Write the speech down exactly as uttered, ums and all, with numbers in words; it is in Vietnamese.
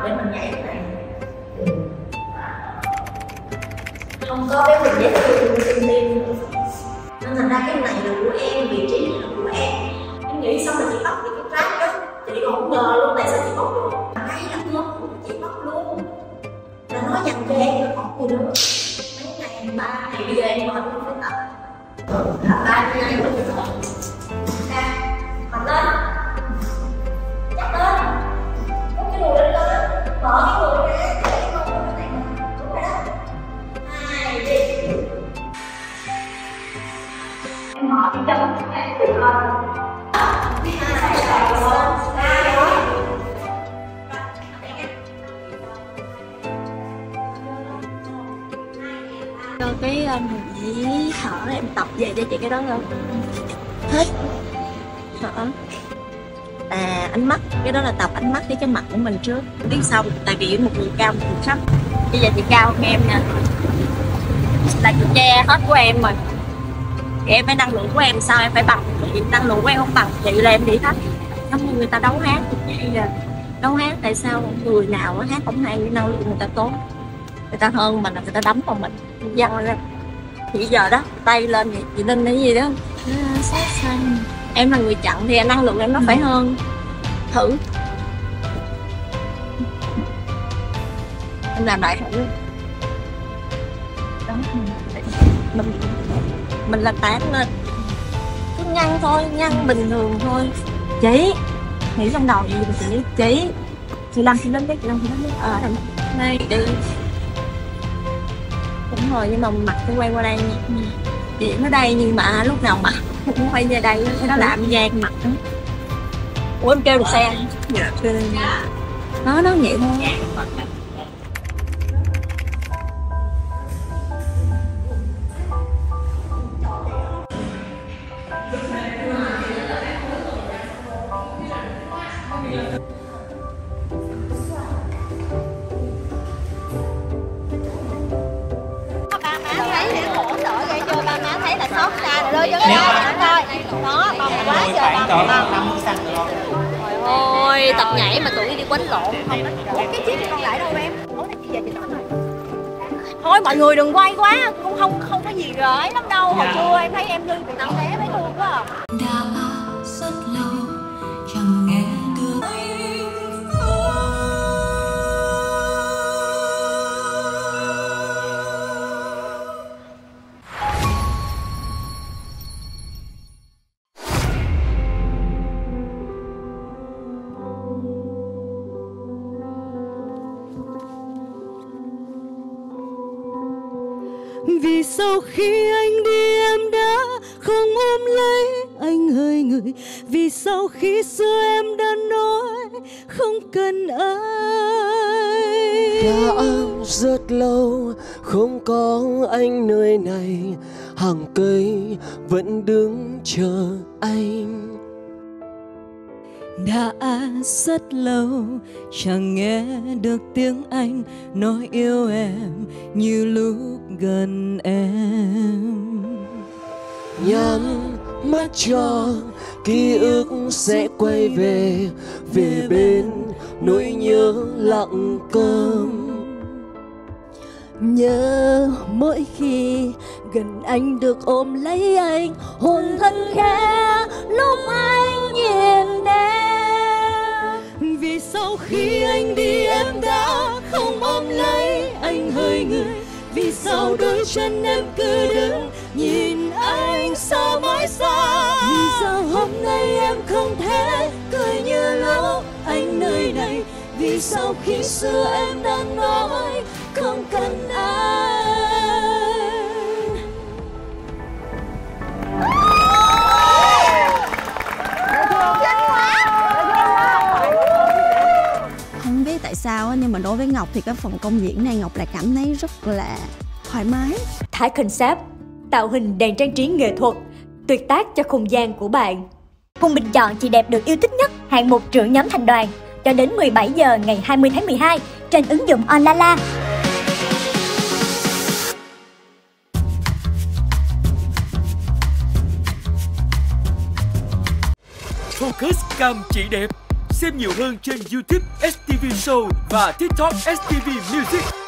để mình nhảy cái này. Không có cái mình dễ thương xinh tim nữa. Nên thành ra cái này là của em, vị trí này là của em. Em nghĩ xong là chị bóc những cái track đó. Chị còn không ngờ luôn, tại sao chị bóc luôn. Cái là ngớt của chị bóc luôn. Là nó dành cho em nó bóc gì nữa. Mấy ngày ba ngày bây giờ em mệt không phải tập. Thật ba ngày em không phải tập. Mặt lên. Chắc lên. Có cái đùi lên lên. Mở cái đùi ra. Để cái con của cái này. Đúng rồi đó. Hai đi. Em mở cái chân này được rồi. Hai rồi. Hai rồi. Cho cái mũi thở em tập về cho chị cái đó luôn. Hết thở à ánh mắt, cái đó là tập ánh mắt với cái mặt của mình trước. Biết xong tại vì một người cao một người thấp, bây giờ chị cao hơn em nè, là chị che hết của em rồi thì em phải năng lượng của em sao em phải bằng chị, năng lượng của em không bằng chị là em bị thấp. Giống như người ta đấu hát vậy là đấu hát, tại sao người nào hát không hay năng lượng người ta tốt, người ta hơn mình là người ta đấm vào mình văng ra. Thì giờ đó tay lên vậy chị Linh cái gì đó sát xanh, em là người chặn thì năng lượng em nó phải hơn. Thử em làm lại thử đó. mình mình là tán lên cứ nhăn thôi, nhăn bình thường thôi. Chị nghĩ trong đầu gì chị chị chị làm chị Linh đấy, chị làm chị Linh đấy ờ đây đi đúng rồi, nhưng mà mặt phải quay qua đây nha. Điểm ở đây nhưng mà lúc nào mặt cũng quay về đây cái đó làm gian mặt đó. Ủa em kêu được xe dạ nó nó vậy thôi. Ôi, tập nhảy mà tụi đi quánh lộn không đó. Ủa, cái chiếc còn lại đâu em? Ủa, này giờ chị nói rồi. Thôi mọi người đừng quay quá, cũng không không có gì gợi lắm đâu. Hồi trưa em thấy em Lương từ năm bé mới thương quá à. Đã rất lâu chẳng nghe được vì sau khi anh đi em đã không ôm lấy anh hơi người, vì sau khi xưa em đã nói không cần ai. Đã rất lâu không có anh nơi này, hàng cây vẫn đứng chờ anh. Đã rất lâu chẳng nghe được tiếng anh nói yêu em như lúc gần em. Nhắm mắt cho ký ức sẽ quay về, về bên nỗi nhớ lặng cơm. Nhớ mỗi khi gần anh được ôm lấy anh, hôn thân khẽ lúc anh nhìn em. Vì sau khi anh đi em đã không ôm lấy anh hơi người, vì sao đôi chân em cứ đứng nhìn anh xa mãi xa. Vì sao hôm nay em không thể cười như lúc anh nơi này, vì sao khi xưa em đang nói không cần anh. Không biết tại sao nhưng mà đối với Ngọc thì cái phần công diễn này Ngọc lại cảm thấy rất là thoải mái. Thái concept, tạo hình đèn trang trí nghệ thuật, tuyệt tác cho không gian của bạn. Cùng bình chọn chị đẹp được yêu thích nhất hạng mục trưởng nhóm thành đoàn cho đến mười bảy giờ ngày hai mươi tháng mười hai trên ứng dụng Onlala. Focus cam chị đẹp, Xem nhiều hơn trên YouTube ét tê vê Show và TikTok ét tê vê Music.